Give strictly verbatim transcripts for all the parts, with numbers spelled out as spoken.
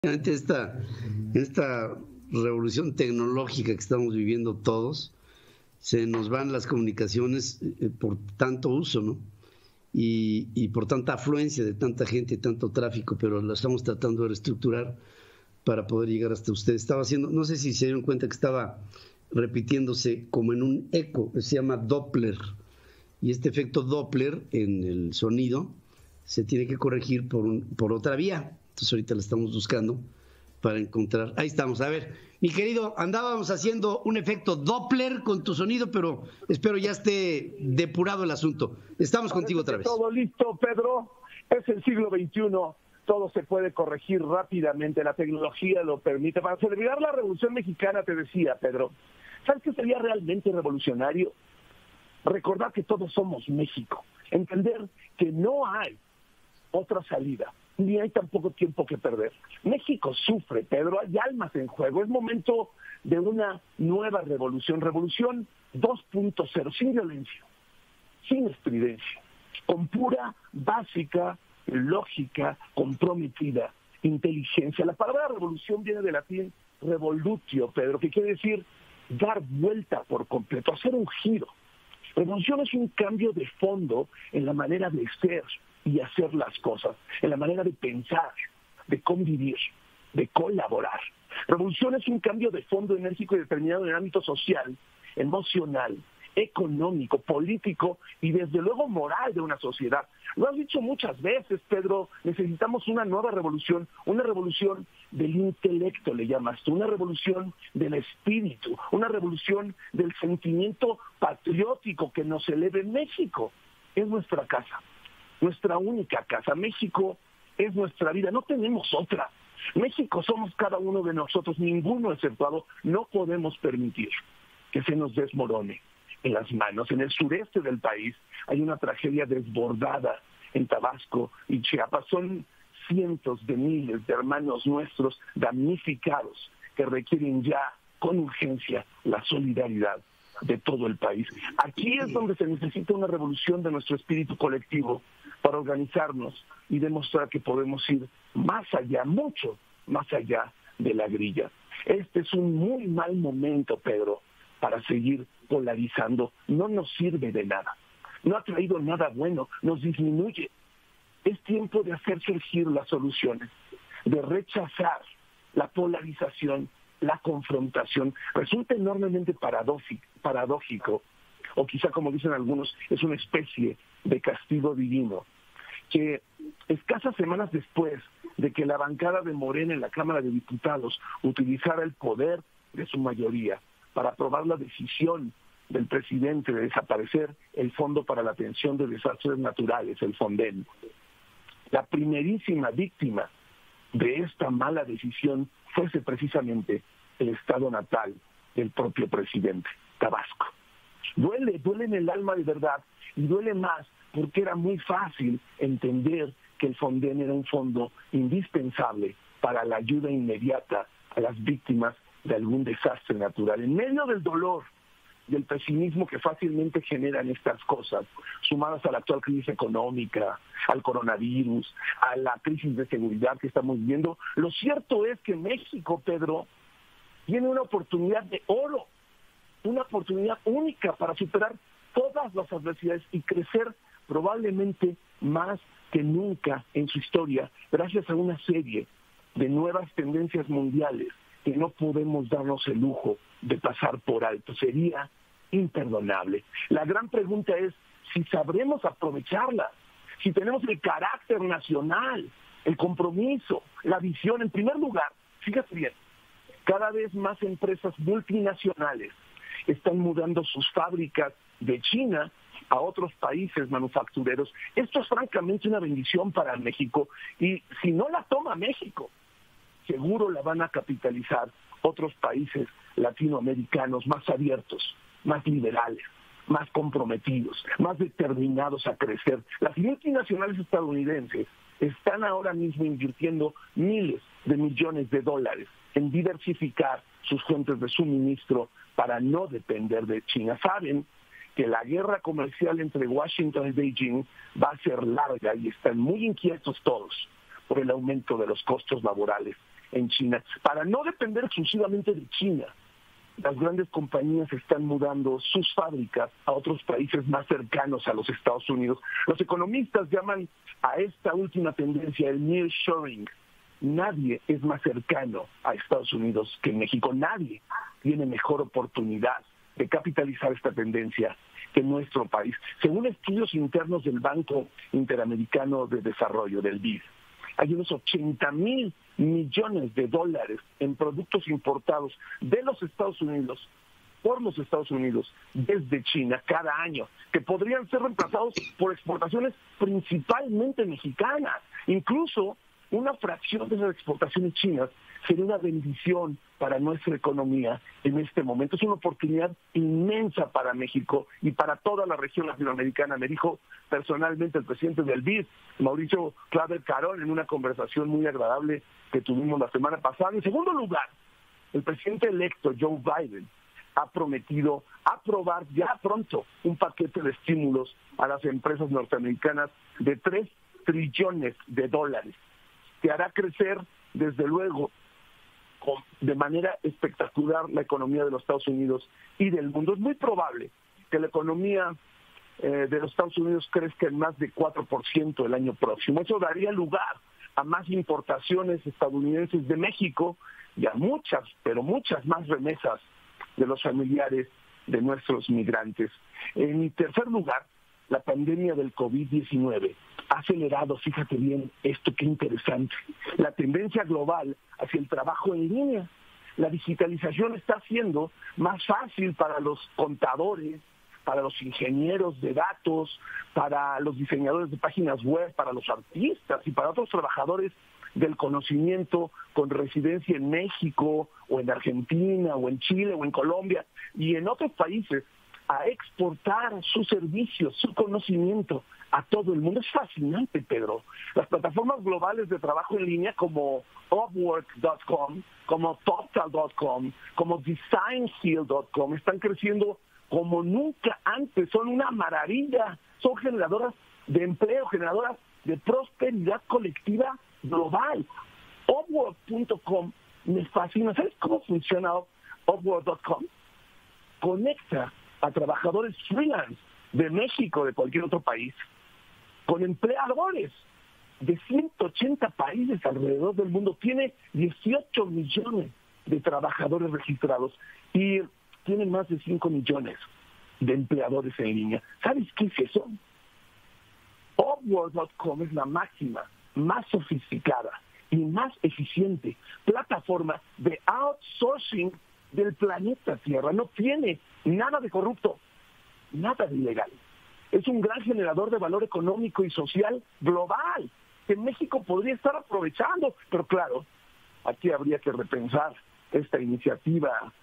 Esta, esta revolución tecnológica que estamos viviendo todos, se nos van las comunicaciones eh, por tanto uso, ¿no? Y, y por tanta afluencia de tanta gente y tanto tráfico, pero lo estamos tratando de reestructurar para poder llegar hasta ustedes. Estaba haciendo, no sé si se dieron cuenta que estaba repitiéndose como en un eco, se llama Doppler, y este efecto Doppler en el sonido se tiene que corregir por, un, por otra vía. Entonces ahorita la estamos buscando para encontrar. Ahí estamos. A ver, mi querido, andábamos haciendo un efecto Doppler con tu sonido, pero espero ya esté depurado el asunto. Estamos Parece contigo otra vez. Todo listo, Pedro. Es el siglo veintiuno. Todo se puede corregir rápidamente. La tecnología lo permite. Para celebrar la Revolución Mexicana, te decía, Pedro, ¿sabes qué sería realmente revolucionario? Recordar que todos somos México. Entender que no hay otra salida, ni hay tampoco tiempo que perder. México sufre, Pedro, hay almas en juego. Es momento de una nueva revolución, revolución dos punto cero, sin violencia, sin estridencia, con pura, básica, lógica, comprometida, inteligencia. La palabra revolución viene del latín revolutio, Pedro, que quiere decir dar vuelta por completo, hacer un giro. Revolución es un cambio de fondo en la manera de ser y hacer las cosas, en la manera de pensar, de convivir, de colaborar. Revolución es un cambio de fondo enérgico y determinado en el ámbito social, emocional, económico, político y desde luego moral de una sociedad. Lo has dicho muchas veces, Pedro, necesitamos una nueva revolución, una revolución del intelecto, le llamas tú, una revolución del espíritu, una revolución del sentimiento patriótico que nos eleve. México es nuestra casa, nuestra única casa. México es nuestra vida, no tenemos otra. México somos cada uno de nosotros, ninguno exceptuado. No podemos permitir que se nos desmorone en las manos. En el sureste del país hay una tragedia desbordada en Tabasco y Chiapas. Son cientos de miles de hermanos nuestros damnificados que requieren ya con urgencia la solidaridad de todo el país. Aquí es donde se necesita una revolución de nuestro espíritu colectivo para organizarnos y demostrar que podemos ir más allá, mucho más allá de la grilla. Este es un muy mal momento, Pedro, para seguir polarizando. No nos sirve de nada. No ha traído nada bueno, nos disminuye. Es tiempo de hacer surgir las soluciones, de rechazar la polarización, la confrontación. Resulta enormemente paradójico, o quizá como dicen algunos, es una especie de castigo divino, que escasas semanas después de que la bancada de Morena en la Cámara de Diputados utilizara el poder de su mayoría para aprobar la decisión del presidente de desaparecer el Fondo para la Atención de Desastres Naturales, el FONDEN, la primerísima víctima de esta mala decisión fuese precisamente el estado natal del propio presidente, Tabasco. Duele, duele en el alma de verdad, y duele más porque era muy fácil entender que el FONDEN era un fondo indispensable para la ayuda inmediata a las víctimas de algún desastre natural. En medio del dolor y el pesimismo que fácilmente generan estas cosas, sumadas a la actual crisis económica, al coronavirus, a la crisis de seguridad que estamos viviendo, lo cierto es que México, Pedro, tiene una oportunidad de oro, una oportunidad única para superar todas las adversidades y crecer probablemente más que nunca en su historia, gracias a una serie de nuevas tendencias mundiales que no podemos darnos el lujo de pasar por alto. Sería imperdonable. La gran pregunta es si sabremos aprovecharla, si tenemos el carácter nacional, el compromiso, la visión. En primer lugar, fíjate bien, cada vez más empresas multinacionales están mudando sus fábricas de China a otros países manufactureros. Esto es francamente una bendición para México, y si no la toma México, seguro la van a capitalizar otros países latinoamericanos más abiertos, más liberales, más comprometidos, más determinados a crecer. Las multinacionales estadounidenses están ahora mismo invirtiendo miles de millones de dólares en diversificar sus fuentes de suministro para no depender de China. Saben que la guerra comercial entre Washington y Beijing va a ser larga y están muy inquietos todos por el aumento de los costos laborales en China. Para no depender exclusivamente de China, las grandes compañías están mudando sus fábricas a otros países más cercanos a los Estados Unidos. Los economistas llaman a esta última tendencia el nearshoring. Nadie es más cercano a Estados Unidos que México. Nadie tiene mejor oportunidad de capitalizar esta tendencia que nuestro país. Según estudios internos del Banco Interamericano de Desarrollo, del B I D, hay unos ochenta mil millones de dólares en productos importados de los Estados Unidos, por los Estados Unidos, desde China cada año, que podrían ser reemplazados por exportaciones principalmente mexicanas. Incluso una fracción de esas exportaciones chinas sería una bendición para nuestra economía en este momento. Es una oportunidad inmensa para México y para toda la región latinoamericana. Me dijo personalmente el presidente del B I D, Mauricio Claver Carón, en una conversación muy agradable que tuvimos la semana pasada. En segundo lugar, el presidente electo Joe Biden ha prometido aprobar ya pronto un paquete de estímulos a las empresas norteamericanas de tres trillones de dólares, que hará crecer, desde luego, de manera espectacular la economía de los Estados Unidos y del mundo. Es muy probable que la economía eh, de los Estados Unidos crezca en más de cuatro por ciento el año próximo. Eso daría lugar a más importaciones estadounidenses de México y a muchas, pero muchas más remesas de los familiares de nuestros migrantes. En tercer lugar, la pandemia del COVID diecinueve ha acelerado, fíjate bien, esto qué interesante, la tendencia global hacia el trabajo en línea. La digitalización está haciendo más fácil para los contadores, para los ingenieros de datos, para los diseñadores de páginas web, para los artistas y para otros trabajadores del conocimiento con residencia en México o en Argentina o en Chile o en Colombia y en otros países, a exportar sus servicios, su conocimiento a todo el mundo. Es fascinante, Pedro. Las plataformas globales de trabajo en línea como Upwork punto com, como Total punto com, como Design Field punto com están creciendo como nunca antes. Son una maravilla. Son generadoras de empleo, generadoras de prosperidad colectiva global. Upwork punto com me fascina. ¿Sabes cómo funciona Upwork punto com? Conecta a trabajadores freelance de México, de cualquier otro país, con empleadores de ciento ochenta países alrededor del mundo. Tiene dieciocho millones de trabajadores registrados y tiene más de cinco millones de empleadores en línea. ¿Sabes qué es eso? Upwork punto com es la máxima, más sofisticada y más eficiente plataforma de outsourcing del planeta Tierra. No tiene nada de corrupto, nada de ilegal. Es un gran generador de valor económico y social global que México podría estar aprovechando. Pero claro, aquí habría que repensar esta iniciativa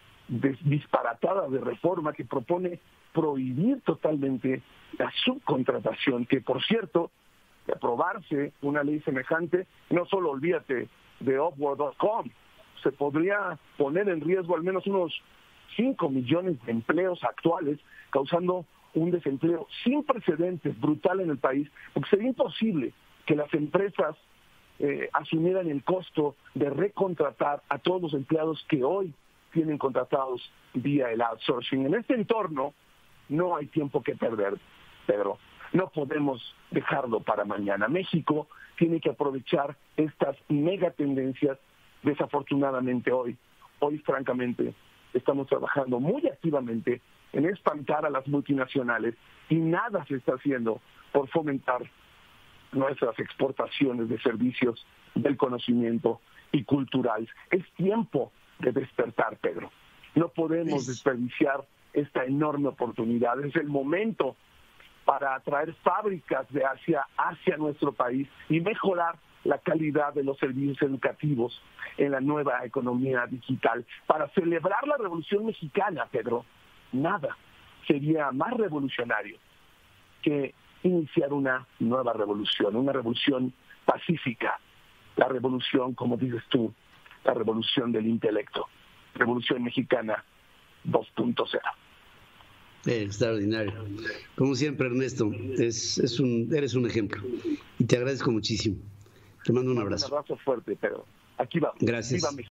disparatada de reforma que propone prohibir totalmente la subcontratación, que por cierto, de aprobarse una ley semejante, no solo olvídate de Upwork punto com, se podría poner en riesgo al menos unos cinco millones de empleos actuales, causando un desempleo sin precedentes, brutal en el país, porque sería imposible que las empresas eh, asumieran el costo de recontratar a todos los empleados que hoy tienen contratados vía el outsourcing. En este entorno no hay tiempo que perder, Pedro. No podemos dejarlo para mañana. México tiene que aprovechar estas megatendencias. Desafortunadamente hoy, hoy francamente, estamos trabajando muy activamente en espantar a las multinacionales y nada se está haciendo por fomentar nuestras exportaciones de servicios del conocimiento y culturales. Es tiempo de despertar, Pedro. No podemos desperdiciar esta enorme oportunidad. Es el momento para atraer fábricas de Asia hacia nuestro país y mejorar la calidad de los servicios educativos en la nueva economía digital. Para celebrar la Revolución Mexicana, Pedro, nada sería más revolucionario que iniciar una nueva revolución, una revolución pacífica, la revolución, como dices tú, la revolución del intelecto, Revolución Mexicana dos punto cero. Extraordinario. Como siempre, Ernesto, es, es un, eres un ejemplo y te agradezco muchísimo. Te mando un abrazo. Un abrazo fuerte, Pedro. Aquí vamos. Gracias. Viva México.